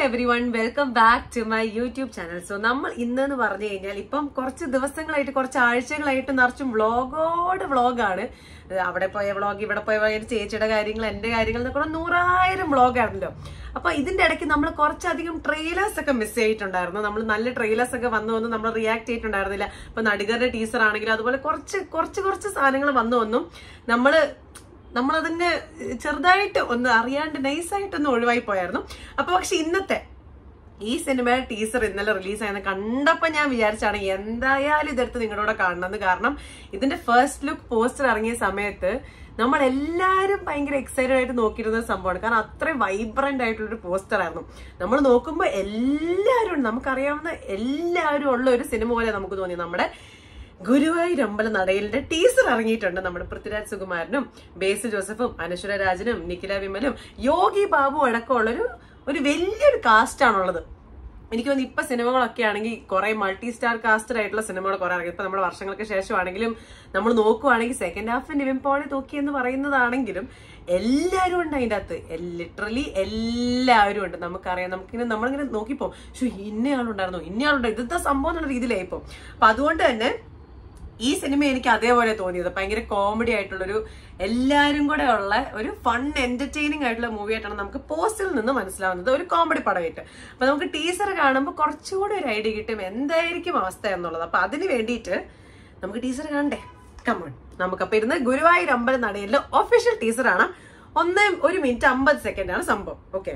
everyone, welcome back to my YouTube channel. So, നമ്മൾ ഇന്നെന്ന് പറഞ്ഞു കഴിഞ്ഞാൽ ഇപ്പം കുറച്ച് ദിവസങ്ങളായിട്ട് കുറച്ച് ആഴ്ചകളായിട്ട് നിറച്ചും വ്ളോഗാണ്. അവിടെ പോയ വ്ളോഗ്, ഇവിടെ പോയ ചേച്ചിയുടെ കാര്യങ്ങൾ, എന്റെ കാര്യങ്ങൾ എന്നൊക്കെ 100,000 വ്ളോഗാണല്ലോ. അപ്പൊ ഇതിന്റെ ഇടയ്ക്ക് നമ്മൾ കുറച്ചധികം ട്രെയിലേഴ്സ് ഒക്കെ മിസ് ചെയ്തിട്ടുണ്ടായിരുന്നു. നമ്മൾ നല്ല ട്രെയിലേഴ്സ് ഒക്കെ വന്നു നമ്മൾ റിയാക്ട് ചെയ്തിട്ടുണ്ടായിരുന്നില്ല. ഇപ്പൊ നടികരുടെ ടീസർ ആണെങ്കിലും അതുപോലെ കുറച്ച് സാധനങ്ങൾ വന്നു നമ്മളതിന് ചെറുതായിട്ട് ഒന്ന് അറിയാണ്ട് നൈസായിട്ടൊന്ന് ഒഴിവായി പോയായിരുന്നു. അപ്പൊ പക്ഷെ ഇന്നത്തെ ഈ സിനിമയുടെ ടീസർ ഇന്നലെ റിലീസായെന്ന് കണ്ടപ്പോ ഞാൻ വിചാരിച്ചാണ് എന്തായാലും ഇതെടുത്ത് നിങ്ങളോട് കാണണമെന്ന്. കാരണം ഇതിന്റെ ഫസ്റ്റ് ലുക്ക് പോസ്റ്റർ ഇറങ്ങിയ സമയത്ത് നമ്മളെല്ലാരും ഭയങ്കര എക്സൈറ്റഡ് ആയിട്ട് നോക്കിയിരുന്ന സംഭവമാണ്. കാരണം അത്രയും വൈബ്രന്റ് ആയിട്ടുള്ളൊരു പോസ്റ്റർ ആയിരുന്നു. നമ്മൾ നോക്കുമ്പോൾ എല്ലാവരും നമുക്കറിയാവുന്ന എല്ലാവരും ഉള്ള ഒരു സിനിമ പോലെ നമുക്ക് തോന്നി. നമ്മുടെ ഗുരുവായൂർ അമ്പലനടയിലിന്റെ ടീസർ ഇറങ്ങിയിട്ടുണ്ട്. നമ്മുടെ പൃഥ്വിരാജ് സുകുമാരനും ബേസിൽ ജോസഫും അനശ്വര രാജനും നിഖില വിമലും യോഗി ബാബു അടക്കമുള്ളൊരു വലിയൊരു കാസ്റ്റ് ആണുള്ളത്. എനിക്ക് തോന്നുന്നു ഇപ്പൊ സിനിമകളൊക്കെ ആണെങ്കിൽ കുറെ മൾട്ടി സ്റ്റാർ കാസ്റ്റഡ് ആയിട്ടുള്ള സിനിമകൾ കുറെ ഇറങ്ങി. ഇപ്പൊ നമ്മുടെ വർഷങ്ങൾക്ക് ശേഷമാണെങ്കിലും നമ്മൾ നോക്കുവാണെങ്കിൽ സെക്കൻഡ് ഹാഫ് നിവിൻ പോളി തൂക്കി എന്ന് പറയുന്നതാണെങ്കിലും എല്ലാവരും ഉണ്ട് അതിൻ്റെ അകത്ത്. ലിറ്ററലി എല്ലാവരും ഉണ്ട്. നമുക്കറിയാം, നമ്മളിങ്ങനെ നോക്കിപ്പോ ഇന്നയാളുണ്ടായിരുന്നു, ഇന്നയാളുണ്ടായിരുന്നു, ഇതാ സംഭവം എന്നുള്ള രീതിയിലായിപ്പോ. അപ്പൊ അതുകൊണ്ട് തന്നെ ഈ സിനിമ എനിക്ക് അതേപോലെ തോന്നിയത് ഭയങ്കര കോമഡി ആയിട്ടുള്ളൊരു എല്ലാവരും കൂടെ ഉള്ള ഒരു ഫൺ എന്റർടൈനിങ് ആയിട്ടുള്ള മൂവി ആയിട്ടാണ് നമുക്ക് പോസ്റ്റിൽ നിന്ന് മനസ്സിലാവുന്നത്. ഒരു കോമഡി പടമായിട്ട്. അപ്പൊ നമുക്ക് ടീസർ കാണുമ്പോൾ കുറച്ചുകൂടി ഒരു ഐഡിയ കിട്ടും എന്തായിരിക്കും അവസ്ഥ എന്നുള്ളത്. അപ്പൊ അതിന് വേണ്ടിയിട്ട് നമുക്ക് ടീസർ കാണണ്ടേ? കമോൺ, നമുക്കപ്പൊ ഇരുന്ന് ഗുരുവായൂർ അമ്പലനടയിലെ ഒഫീഷ്യൽ ടീസർ ആണ്. 1 മിനിറ്റ് 50 സെക്കൻഡ് ആണ് സംഭവം. ഓക്കെ,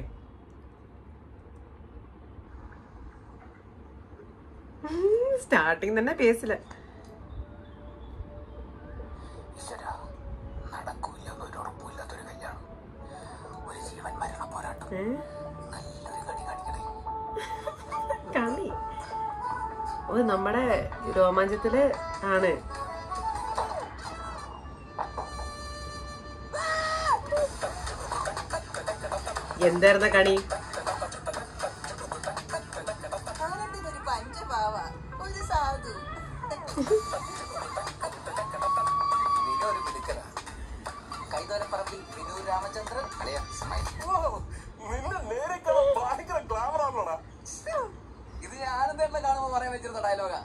സ്റ്റാർട്ടിങ് തന്നെ പേസില് കളി നമ്മുടെ രോമാഞ്ചത്തില് ആണ്. എന്തായിരുന്ന കണി? ഇത് ഞാനെന്താ കാണുമ്പോ പറയാൻ വെച്ചിരുന്ന ഡയലോഗാ.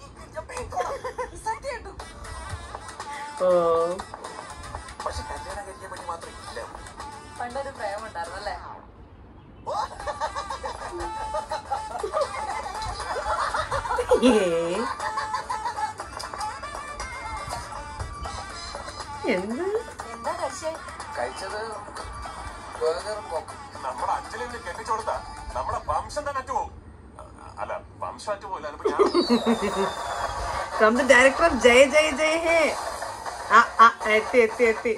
പക്ഷെ കല്യാണം കഴിക്കാൻ വേണ്ടി മാത്രം ഇല്ല. പണ്ടൊരു പ്രേമം ഉണ്ടായിരുന്നു അല്ലേ? എന്താ കഴിച്ചത്? നമ്മുടെ അച്ഛനെ കെട്ടിച്ചു കൊടുത്താ നമ്മുടെ വംശം തന്നെ അറ്റുപോകും. അല്ല, വംശം അറ്റുപോയില്ല. From the director of Jai Jai Jai Hai. എത്തി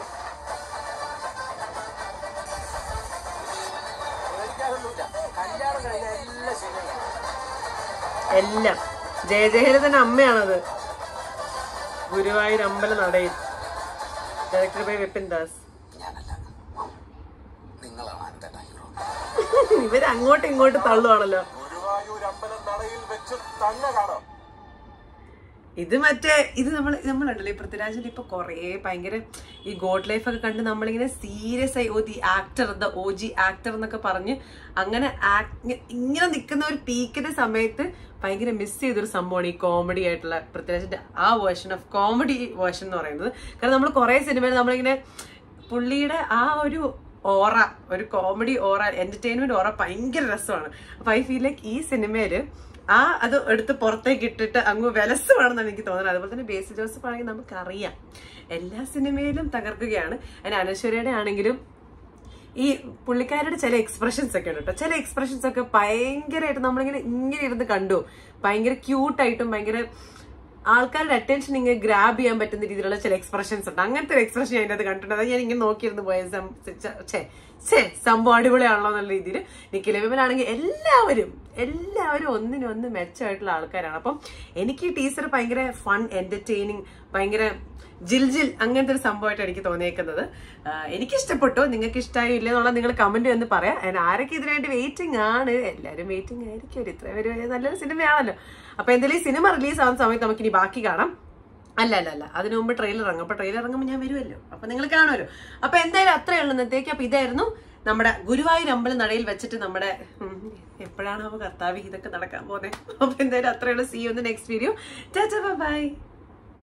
എല്ലാം ജയ ജയഹേര തന്നെ അമ്മയാണത്. ഗുരുവായൂർ അമ്പലനടയിൽ ഡയറക്ടർ ബൈ വിപിൻ ദാസ്. ഇവര് അങ്ങോട്ടും ഇങ്ങോട്ടും തള്ളുവാണല്ലോ. ഇത് നമ്മളുണ്ടല്ലോ ഈ പൃഥ്വിരാജിൽ ഇപ്പൊ കൊറേ ഭയങ്കര ഈ ഗോഡ് ലൈഫ് ഒക്കെ കണ്ട് നമ്മളിങ്ങനെ സീരിയസ് ആയി OG ആക്ടർ എന്നൊക്കെ പറഞ്ഞ് അങ്ങനെ ഇങ്ങനെ നിൽക്കുന്ന ഒരു പീക്കിന്റെ സമയത്ത് ഭയങ്കര മിസ് ചെയ്തൊരു സംഭവമാണ് ഈ കോമഡി ആയിട്ടുള്ള പൃഥ്വിരാജിന്റെ ആ കോമഡി വേർഷൻ എന്ന് പറയുന്നത്. കാരണം നമ്മൾ കുറെ സിനിമയിൽ നമ്മളിങ്ങനെ പുള്ളിയുടെ ആ ഒരു കോമഡി എന്റർടൈൻമെന്റ് ഭയങ്കര രസമാണ്. അപ്പൊ ഐ ഫീൽ ലൈക്ക് ഈ സിനിമയില് അത് എടുത്ത് പുറത്തേക്ക് ഇട്ടിട്ട് അങ്ങ് വിലസുവാണെന്നാണ് എനിക്ക് തോന്നുന്നത്. അതുപോലെ തന്നെ ബേസിൽ ജോസഫ് ആണെങ്കിൽ നമുക്കറിയാം എല്ലാ സിനിമയിലും തകർക്കുകയാണ്. അതിന് അനശ്വരയുടെ ആണെങ്കിലും ഈ പുള്ളിക്കാരുടെ ചില എക്സ്പ്രഷൻസ് ഒക്കെ ഉണ്ട് കേട്ടോ. ചില എക്സ്പ്രഷൻസ് ഒക്കെ ഭയങ്കരമായിട്ട് നമ്മളിങ്ങനെ ഇരുന്ന് കണ്ടു. ഭയങ്കര ക്യൂട്ടായിട്ടും ഭയങ്കര ആൾക്കാരുടെ അറ്റൻഷൻ ഇങ്ങനെ ഗ്രാബ് ചെയ്യാൻ പറ്റുന്ന രീതിയിലുള്ള ചില എക്സ്പ്രഷൻസ് ഉണ്ട്. അങ്ങനത്തെ ഒരു എക്സ്പ്രഷൻ ഞാൻ അതിനകത്ത് കണ്ടിട്ടുണ്ട്. അത് ഞാൻ ഇങ്ങനെ നോക്കിയിരുന്നു പോയ സംഭവം അടിപൊളിയാണല്ലോ എന്നുള്ള രീതിയിൽ. നിഖില വിമലാണെങ്കിൽ എല്ലാവരും ഒന്നിനൊന്ന് മെച്ചമായിട്ടുള്ള ആൾക്കാരാണ്. അപ്പം എനിക്ക് ഈ ടീച്ചർ ഭയങ്കര ഫൺ എന്റർടൈനിങ്, ഭയങ്കര ജിൽ അങ്ങനത്തെ ഒരു സംഭവമായിട്ട് എനിക്ക് തോന്നിയേക്കുന്നത്. എനിക്കിഷ്ടപ്പെട്ടു. നിങ്ങൾക്ക് ഇഷ്ടമായി ഇല്ല എന്നുള്ളത് നിങ്ങൾ കമന്റ് വന്ന് പറയാം. ആരൊക്കെ ഇതിനായിട്ട് വെയിറ്റിംഗ് ആണ്? എല്ലാവരും വെയിറ്റിംഗ് ആയിരിക്കും. ഇത്രയും ഒരു നല്ലൊരു സിനിമയാണല്ലോ. അപ്പൊ എന്തായാലും ഈ സിനിമ റിലീസ് ആവുന്ന സമയത്ത് നമുക്കിനി ബാക്കി കാണാം. അല്ല അതിനു മുമ്പ് ട്രെയിലർ ഇറങ്ങും. അപ്പൊ ട്രെയിലർ ഇറങ്ങുമ്പോൾ ഞാൻ വരുമല്ലോ, അപ്പൊ നിങ്ങൾ കാണുമല്ലോ. അപ്പൊ എന്തായാലും അത്രയേ ഉള്ളൂ ഇന്നത്തേക്ക്. അപ്പൊ ഇതായിരുന്നു നമ്മുടെ ഗുരുവായൂർ അമ്പലം നടയിൽ വെച്ചിട്ട് നമ്മുടെ എപ്പോഴാണോ കർത്താവ് ഇതൊക്കെ നടക്കാൻ പോകുന്നത്. അപ്പൊ എന്തായാലും അത്രയുള്ള see you in the next video. Tata by.